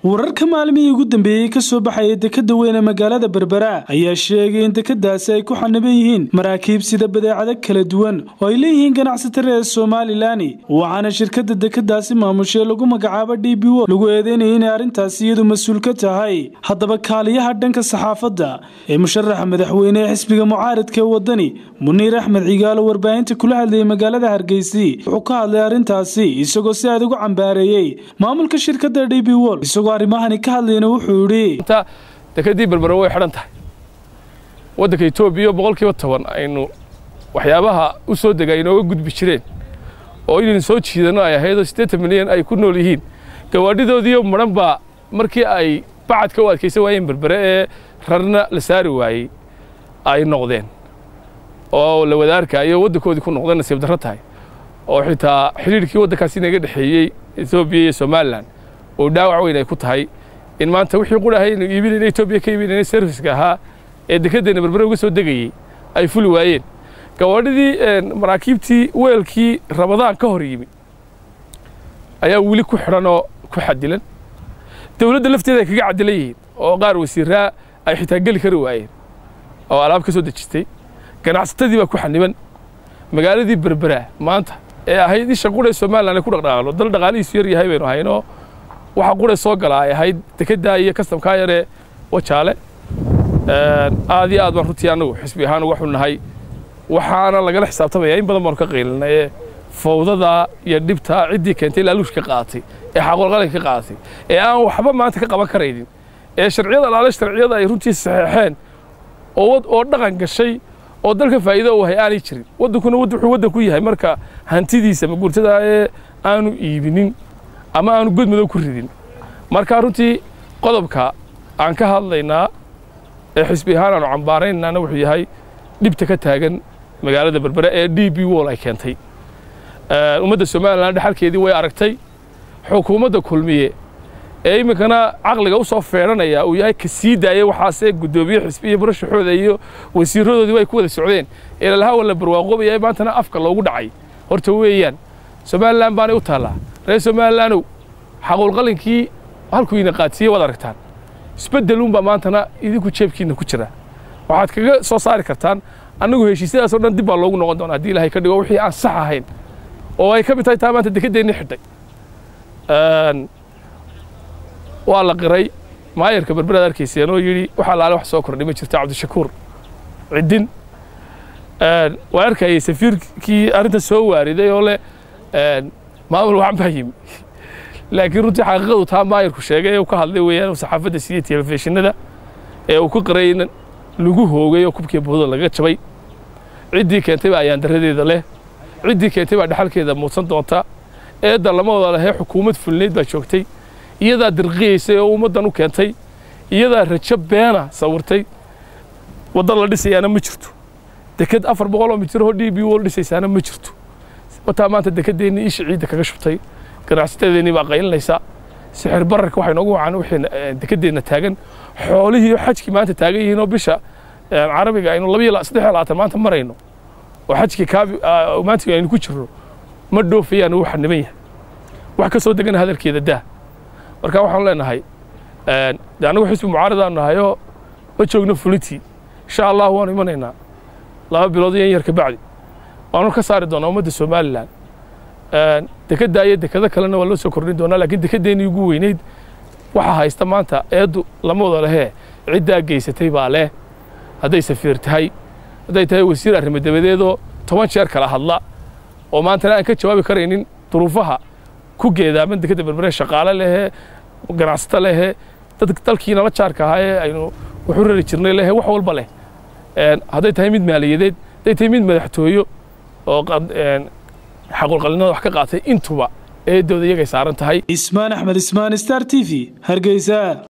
wararka maalmihii ugu dambeeyay ka soo baxay dekada weyn ee magaalada Berbera ayaa sheegay in dekadaasi ay ku xaniban yihiin maraakiib sida badeecado kala duwan oo ay leeyihiin ganacsatada Soomaaliland waxaana shirkadda dekadaasi maamushay lagu magacaabo DP World lagu eedeynayay in arrintaasi iyadu mas'uul ka tahay haddaba kaaliyaha dhanka saxaafadda ee musharaxa madaxweyne ee xisbiga mucaaradka wadani Muniir Axmed Cigaalo warbaahinta kula hadlayay magaalada Hargeysa wuxuu ka hadlay arrintaasi isagoo si aad ugu cambaareeyay maamulka shirkadda DP World arrimahani ka hadlayna wuxuu yiri dekadii Berbera way xiran tahay wadanka Itoobiya 10% aynu waxyaabaha u soo degay inoo gudbi jireen oo inaan soo jiidano ay ahayd 80 milyan ay ku nool yihiin gawaadhidoodii maran ba markii ay bacadka u adkaysan waayeen Berbera ee rarna la saari waayay ay noqdeen oo la wadaarka iyo wadankoodii ku noqdeen nasiib darro tahay oo xitaa xiriirkii wadankaasi inaga dhaxeeyay Itoobiya iyo Soomaaliland oo dhaawac weyn ay ku tahay in maanta wixii qurahay in iibinay Itoobiya ka iibinay service-ka ahaa ee dekedeena Berbera uga soo degayay ay fuli waayeen gawaadhidii maraakiibtii weelkii Ramadaan ka hor yimi ayaa wili ku xiran oo ku xadilan dawladda lafteeda kaga cadilayeen oo qaar wasiiraa ay xitaa gali kari waayeen oo alaab ka soo dejistay ganacsatadii baa ku xaniban magaaladii Berbera maanta ee ahayd isha qura Soomaaliland ku dhaqaaqo dal dhaqaalihiisu yar yahay baynu hayno waxa qura soo galay ahayd dekada iyo kastamka yare wajaale aad baan runtii anagu xisbi ahaan ugu xunnahay waxaana laga xisaabtamaya in badan baan ka qeylnay fawdada iyo dhibta cidii keentay laaluushka qaatay ee xaqooqalinka qaatay ee aan waxba maanta ka qaban kareynin ee sharciyada ay runtii saxeexeen oo dhaqan gashay oo dalka faa'iido u hay aanay jirin wadankuna wuxuu wadanku yahay marka hantidiisa maguurtada ee aanu iibinin ama aanu god madow ku ridin marka runtii qodobka aan ka hadlaynaa ee xisbi ahaan aanu cambaaraynana wuxuu yahay dhibta ka taagan magaalada Berbera ee DP World ay keentay ummadda Soomaaliland dhaxalkeedii way aragtay xukuumadda kulmiye ee imikana aqliga u soo feeranaya uu yahay ka sii daayay waxaas ee gudoomiye xisbiga barashaxooda iyo wasiiradoodii way ku wada socdeen ee la hawla barwaaqoobay maantana afka loogu dhacay horta weeyaan Soomaaliland baan u taalaa reer Soomaaliland xaqul qalinkii halkuu ina qaadsiyo wada aragtaan isbedelun ba maantana idinku jeebkiina ku jira waxaad kaga soo saari kartaan anagu heshiisyadaas oo dhan dib baa loogu noqon doonaa hadii Ilaahay ka dhigo wixii aan sax ahayn oo ay ka mid tahay maanta dekedeena xidhay waa la qiray maayarka Berbera arkiiseen oo yiri waxa la wax soo kordhimay jirta Cabdishakuur cidin waa arkay safiirkii arinta soo waariday oo le maamul waxan baayim laakiin runtii xaqiiqadu taa maayarku sheegay oo ka hadlay weeyaan saxaafadda sidii telefishinada ee uu ku qiray in lagu hoogay oo kubkii buuda laga jabay cidii keentay ayaan daradeeda leh cidii keentay baa dhaxalkeeda muusan doonta ee dalamadooda leh xukuumad fulneed baa joogtay iyada dirqiyeysay oo ummadan u keentay iyada rajab beena sawirtay wada la dhisayaana ma jirto dekad 400 mitir oo DP World dhisaysaana ma jirto wata maanta dekedeena ish ciida kaga shubtay ganacsatada baa qaylinaysa sixir bararka waxay noogu wacaan wixii dekedeena taagan xoolihii xajki maanta taagan yihiin oo bisha Carabiga aynu 2 maanta marayno oo xajki maanta aynu ku jirno ma dhoofiyaan wax xaniban yahay wax ka soo degan hadalkeeda daa marka waxaan leenahay anagu xisbi mucaaradaan nahay oo ma joogno fulintii insha Allah waan imanaynaa 2 bilood yar ka bacdi waanu ka saari doonaa ummadda Soomaaliland dekada iyo dekada kalena waa loo soo kordhin doonaa laakiin dekedeeni ugu weyneyd waxa haysta maanta eedu lama wada leh cidda geysatay baa leh haday safiir tahay haday tahay wasiir arrimo dabadeedo 10 jeer kala hadla oo maanta aan ka jawaabi kareynin duruufaha ku geedaaman dekada Berbera shaqaale leh ganacsato leh dalkiina la jaarka ahaa aynu wuxuu rari jirnay leh wax walba leh haday tahay mid maaliyadeed haday tahay mid madaxtooyo oo xaqul qalinada wax ka qaatay intuba ee dawladda iyaga saaran tahay Ismaan Axmed Ismaan Star TV Hargeysa